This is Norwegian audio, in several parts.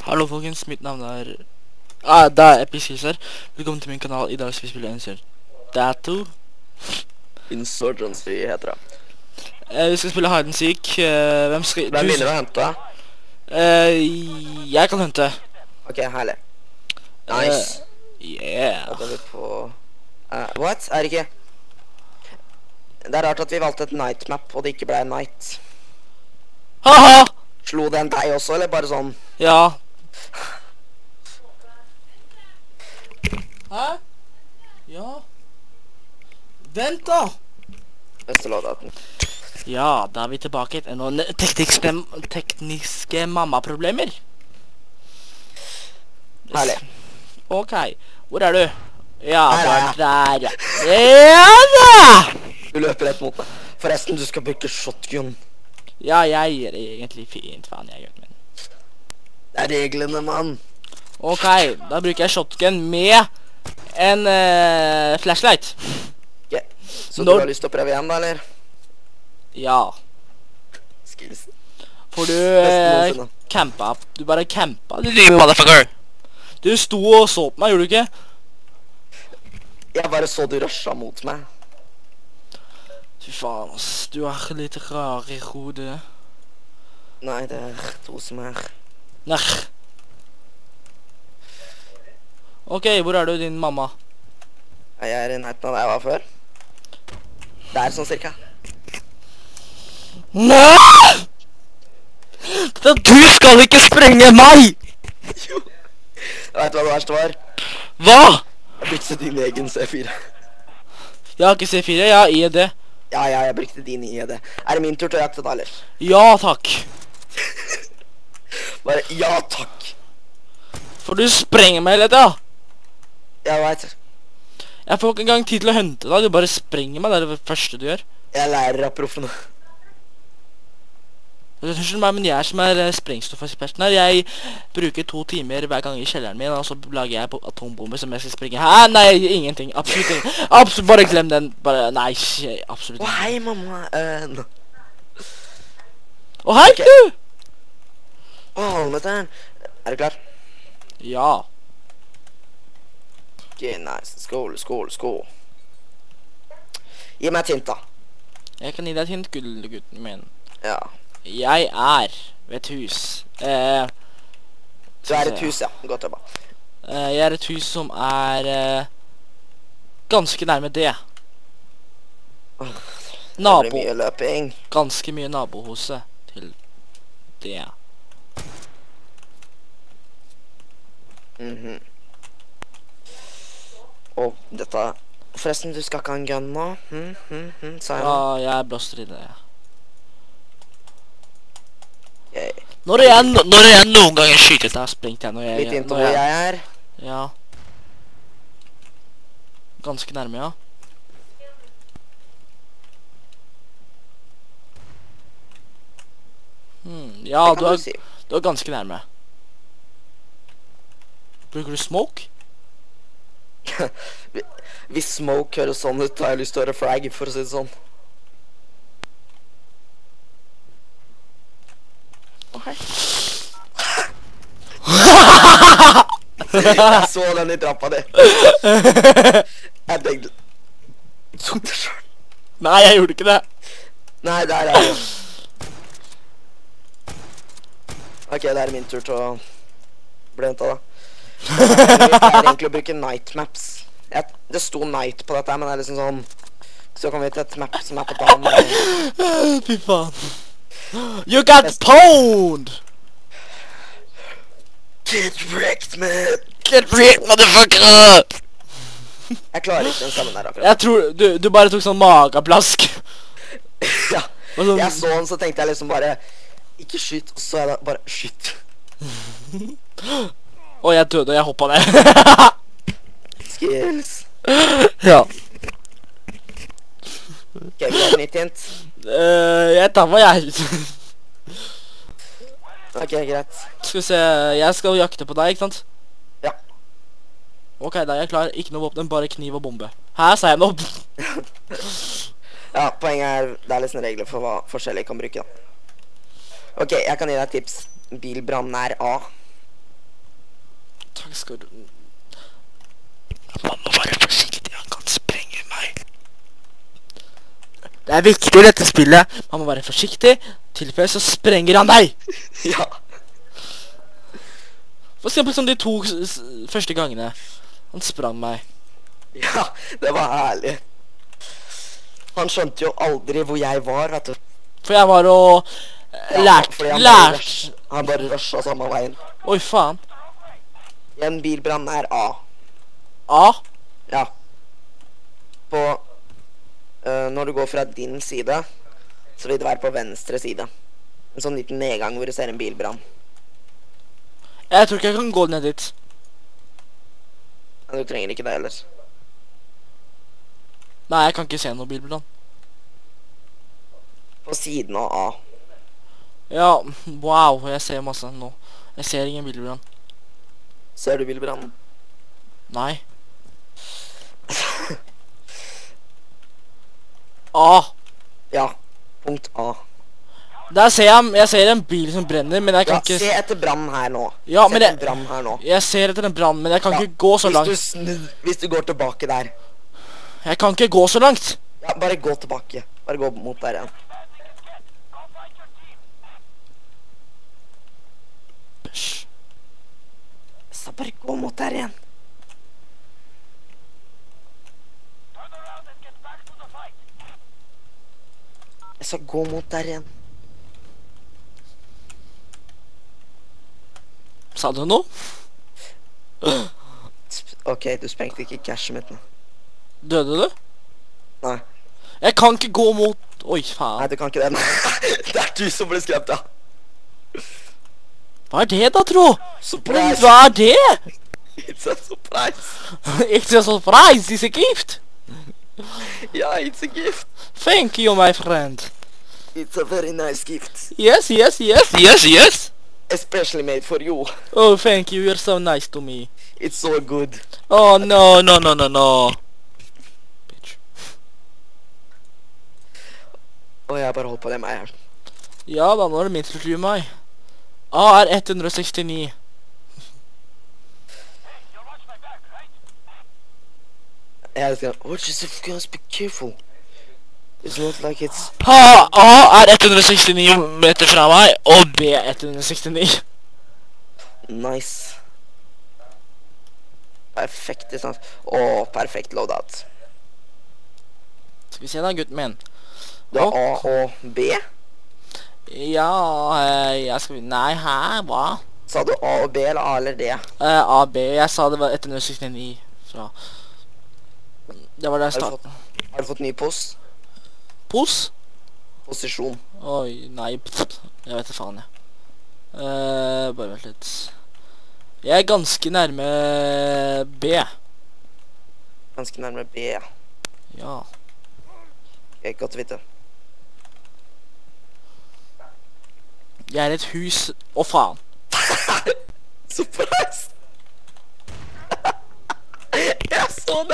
Hallo folkens, mitt navn er... det er Episkis her. Velkommen til min kanal. I dag skal vi spille Datu. Insurgency heter det. Vi skal spille hide and seek. Hvem skal... Hvem begynner å hente? Jeg kan hente. Ok, herlig. Nice. Yeah. Da er vi på... what? Er det ikke? Det er rart at vi valgte et night map, og det ikke ble night. Haha! Slo den deg også, eller bare sånn? Ja. Hæ? Ja. Vent da! Beste lådaten. Ja, da er vi tilbake etter noen tekniske mamma-problemer. Herlig. Ok, hvor er du? Ja, Her er jeg. der. Ja da! Du løper rett mot meg. Forresten, du skal bruke shotgun. Ja, jeg gjør det egentlig fint, faen jeg gjør det. Det er reglene, mann. Ok, da bruker jeg shotgun med en flashlight. Ok, så Når- du har lyst til å prøve igjen da, eller? Ja. Skills. For du Beste noensinne. campa. Du bare campa. Du motherfucker. Du sto og så på meg, gjorde du ikke? Jeg bare så du rusha mot meg. Fy faen, ass. Du er litt rar i hodet. Nei, det er to som er... Nei. Ok, hvor er du, din mamma? Jeg er i nærheten av der jeg var før. Der, sånn cirka. Nei! Du skal ikke sprenge meg! Jo. Vet du hva det verste var? Hva? Jeg brukte din egen C4. Jeg har ikke C4, jeg har IED. Ja, jeg brukte din ID. Er det min tur til å jakte da, eller? Ja, takk. Bare, ja takk. For du sprenger meg litt, ja. Jeg vet. Jeg får ikke engang tid til å hente deg, du bare sprenger meg, det er det første du gjør. Jeg lærer av proffene. Unnskyld meg, men jeg er som er sprengstoffersperten her. Jeg bruker 2 timer hver gang i kjelleren min, og så lager jeg atombomber som jeg skal springe. Hæ? Nei, ingenting. Absolutt ingenting. Absolutt, bare glem den. Bare, nei, absolutt Å, ingenting. hei, mamma. No. Å, hei, Ok. du! Å, halvmeteren. Er du klar? Ja. Ok, nice. Skål, skål, skål. Gi meg et hint, da. Jeg kan gi deg et hint, gutten min. Ja. Jeg er ved et hus. Du er et hus, ja. Godt jobba. Jeg er et hus som er ganske nærme det. Det Nabo. blir mye løping. Ganske mye nabohuset til det. Mhm. Og dette... Forresten, du skal ikke ha en gun nå? Sa jeg Ja, nå? jeg blåster i det. Ok. Når jeg noen ganger skyter deg, sprengt jeg når jeg... Litt inntil hvor jeg er. Ja. Ganske nærme, ja. Ja, Det kan du si. du er ganske nærme. Bruker du smoke? Hvis smoke høres sånn ut, har jeg lyst til å høre frag, for å si det sånn. Ok. Jeg så den i trappa di. Jeg tenkte... Tok det selv. Nei, jeg gjorde ikke det. Nei, der er det. Ok, det er min tur til å bli hentet da. Jeg pleier egentlig å bruke night maps. Det sto night på dette, men det er liksom sånn... Så kommer vi til et map som er på dagen. Fy faen. You got pwned! Get wrecked, man! Get wrecked, motherfucker! Jeg klarer ikke den stemmen der akkurat. Jeg tror du bare tok sånn magaplask. Ja, Og sånn- jeg så den, så tenkte jeg liksom bare... Ikke skyt, og så er det bare skyt. Og jeg døde, og jeg hoppet ned. Skills. Ja. Ok, vi har et nytt hint. Jeg tar meg, jeg. Ok, greit. Skal vi se, jeg skal jakte på deg, ikke sant? Ja. Ok, da er jeg klar. Ikke noe våpen, bare kniv og bombe. Her sa jeg noe. Ja, poenget er, det er liksom regler for hva forskjellige kan bruke da. Ok, jeg kan gi deg et tips. Bilbrann er A. Skal du... Man må være forsiktig, han kan sprenge meg. Det er viktig i dette spillet. Man må være forsiktig, tilfelle så sprenger han deg. Ja. For eksempel som de to første gangene. Han sprang meg. Ja, det var herlig. Han skjønte jo aldri hvor jeg var, vet du. For jeg var og Fordi lært. han bare rusha samme veien. Oi, faen. En bilbrann er A. A? Ja. På når du går fra din side, så vil det være på venstre side. En sånn liten nedgang hvor du ser en bilbrann. Jeg tror ikke jeg kan gå ned dit. Men du trenger ikke det heller. Nei, jeg kan ikke se noe bilbrann. På siden av A. Ja, wow, jeg ser masse nå. Jeg ser ingen bilbrann. Ser du bilbrannen? Nei. A. Ja. Punkt A. Der ser jeg ser en bil som brenner, men jeg kan Ja, ikke... se etter brannen her nå. Ja, se men etter brannen her nå. jeg ser etter en brann, men jeg kan Ja, ikke gå så langt. Hvis du går tilbake der. Jeg kan ikke gå så langt. Ja, bare gå tilbake. Bare gå mot der igjen. Bæsj. Så bare gå mot der igjen. Jeg skal gå mot der igjen. Sa du noe? Ok, du sprengte ikke cashet mitt nå. Døde du? Nei. Jeg kan ikke gå mot... Oi, Nei, faen. du kan ikke det. Det er du som ble skremt, da. Hva er det da, tro? Men Surprise! hva er det? It's a surprise! It's a surprise, it's a gift. Yeah, it's a gift. Thank you, my friend. It's a very nice gift. Yes, yes, yes, yes, yes. Especially made for you. Oh, thank you, you're so nice to me. It's so good. Oh, no, no, no, no, no. Bitch. Og jeg bare holdt på det med her. Ja da, nå er det min tur til å meg. A er 169. Jeg skal... Oh, just guys, be careful. It's not like it's... A er 169 meter fra meg, og B er 169. Nice. Perfekt, ikke sant? Åh, perfekt loadout. Skal vi se da, gutten min. Du har A og B. Ja, jeg skal... Nei, hæ, hva? Sa du A og B, eller A eller D? A, B, jeg sa det var 169 fra... Det var der jeg Har du startet. Har du fått ny post? Pos? Posisjon. Oi, nei, jeg vet det faen, jeg. Bare vent litt. Jeg er ganske nærme B. Ganske nærmere B. Ja. Ok, godt å vite. Jeg er et hus... Å, faen. Surprise! Jeg så det!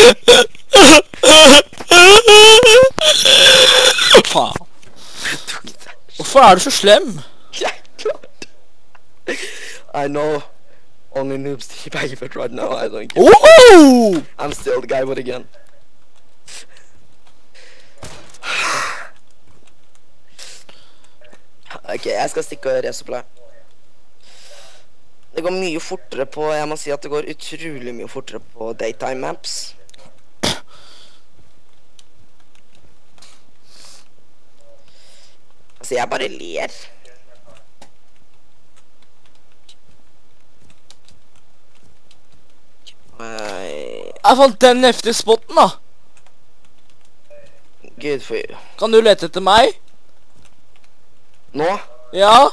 Faen. Hvorfor er du så slem? Jeg klart. I know only noobs teabag it right now. I don't care. Oh! I'm still the guy with a gun. Ok, jeg skal stikke og resupply. Det går mye fortere på, jeg må si at det går utrolig mye fortere på daytime maps. Altså, jeg bare ler. Jeg fant den heftige spotten da. Good for you. Kan du lete etter meg? Nå, Ja?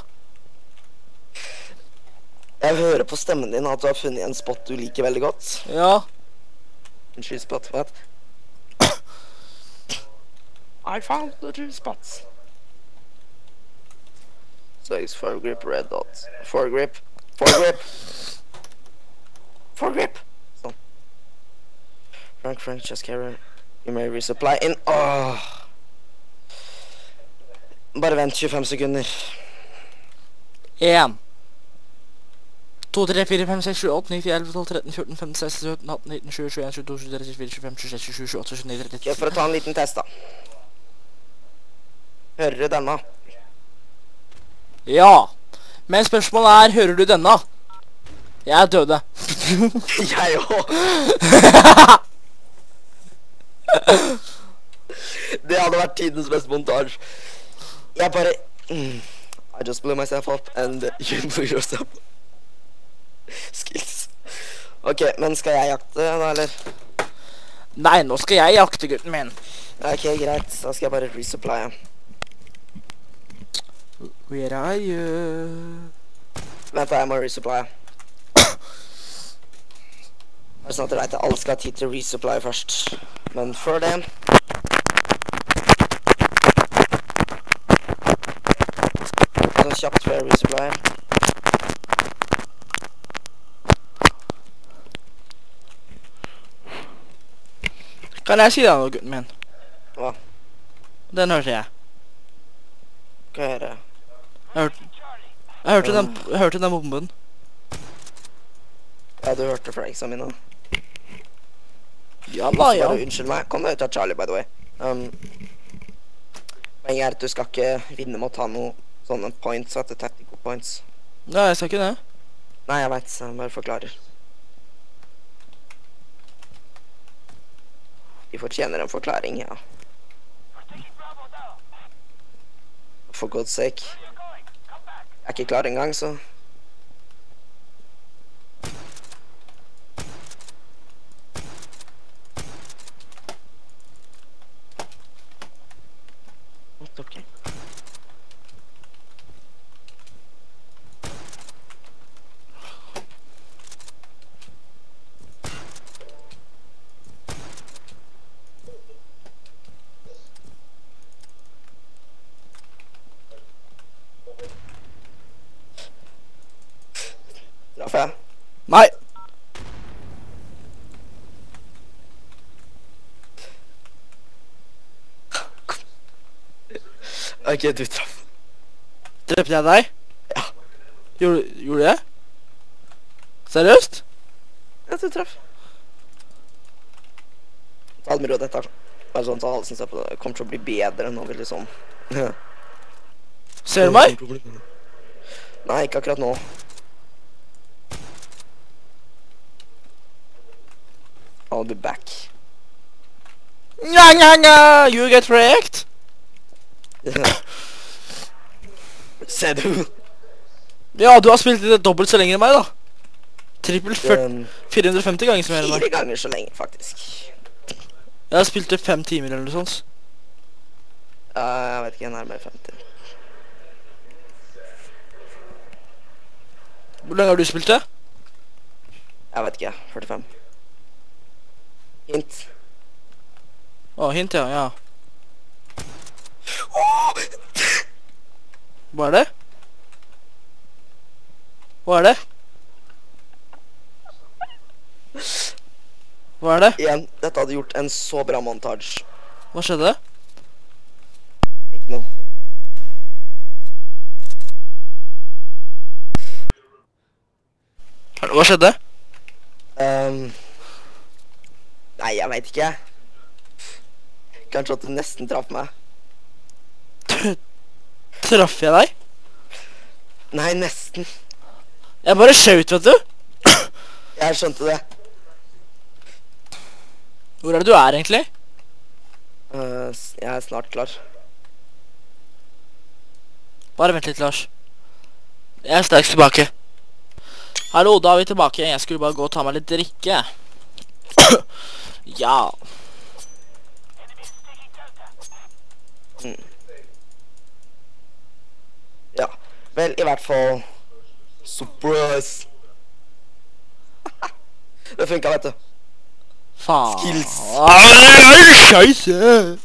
jeg hører på stemmen din at du har funnet en spot du liker veldig godt. Ja. En true spot, what? I found the true spots. So it's foregrip, red dot. Foregrip. Foregrip. Foregrip. Sånn. Frank, just carry. You may resupply in. Åh. Bare vent 25 sekunder. 1. 2, 3, 4, 5, 6, 7, 8, 9, 10, 11, 12, 13, 14, 15, 16, 17, 18, 19, 20, 21, 22, 23, 24, 25, 26, 27, 28, 29, 30. Ok, for å ta en liten test da. Hører du denne? Ja. Men spørsmålet er, hører du denne? Jeg døde. Jeg også. Det hadde vært tidens beste montage. Jeg bare... I just blew myself up, and you blew yourself up. Skills. Ok, men skal jeg jakte da, eller? Nei, nå skal jeg jakte, gutten min. Ok, greit. Da skal jeg bare resupplye. Where are you? Vent da, jeg må resupply. Det er sånn at jeg vet at alle skal ha tid til resupply først. Men før det... Sånn kjapt før jeg resupply. Kan jeg si deg noe, gutten min? Hva? Den hørte jeg. Hva er det? Jeg hørte den bomben. Ja, du hørte flagsa mine. Ja da, ja. Bare unnskyld meg. Kom deg ut av Charlie, by the way. Poenget er at du skal ikke vinne mot å ta noe sånne points, etter tactical points. Nei, jeg skal ikke det. Nei, jeg vet, så jeg bare forklarer. De fortjener en forklaring, ja. For God's sake. Jeg er ikke klar engang, så... What, okay. Traff jeg? Nei. Ok, du traff. Drepte jeg deg? Ja. Gjorde jeg? Seriøst? Ja, du traff. Ta det med råd, dette er sånn så alle synes jeg på det kommer til å bli bedre nå, veldig sånn. Ser du meg? Nei, ikke akkurat nå. I'll be back. Nja, nja, nja, you get wrecked. Se du. Ja, du har spilt det dobbelt så lenge enn meg da. Trippel 450 ganger så mer enn meg. 4 ganger så lenge, faktisk. Jeg har spilt det 5 timer eller noe sånt. Jeg vet ikke, nærmere 50. Hvor lenge har du spilt det? Jeg vet ikke, 45. Hint. Hint, ja. Hva er det? Hva er det? Hva er det? Igjen, dette hadde gjort en så bra montage. Hva skjedde? Ikke noe. Hva skjedde? Nei, jeg vet ikke. Kanskje at du nesten traff meg. Traff jeg deg? Nei, nesten. Jeg bare skjøt, vet du. Jeg skjønte det. Hvor er det du er egentlig? Jeg er snart klar. Bare vent litt, Lars. Jeg er straks tilbake. Hallo, da er vi tilbake. Jeg skulle bare gå og ta meg litt drikke. Ja. Ja, vel, i hvert fall. Surprise. Det funket, vet du. Faen. Skills. Scheisse.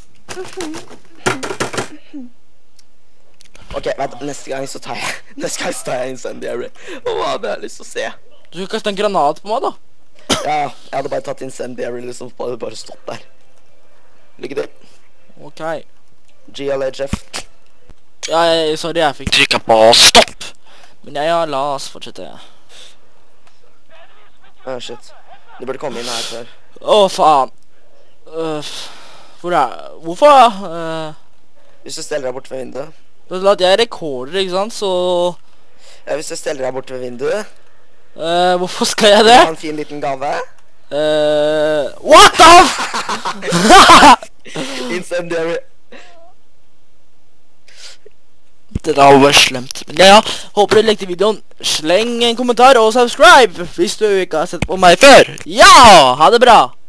Ok, vent, neste gang så tar jeg incendiary. Hva hadde jeg lyst til å se? Du skal kaste en granat på meg da. Ja, jeg hadde bare tatt incendiary liksom, bare stått der. Lykke til. Ok. GLHF. Ja, sorry, jeg fikk trykket på stopp. Men ja, la oss fortsette. Shit. Du burde komme inn her før. Å, faen. Hvorfor da? Hvis du steller deg bort ved vinduet. Jeg rekorder, ikke sant, så... Ja, hvis du steller deg bort ved vinduet. Hvorfor skal jeg det? Ha en fin liten gave. What the f... Incendiary. Det da var slemt. Men ja, håper du likte videoen. Sleng en kommentar og subscribe hvis du ikke har sett på meg før. Ja, ha det bra!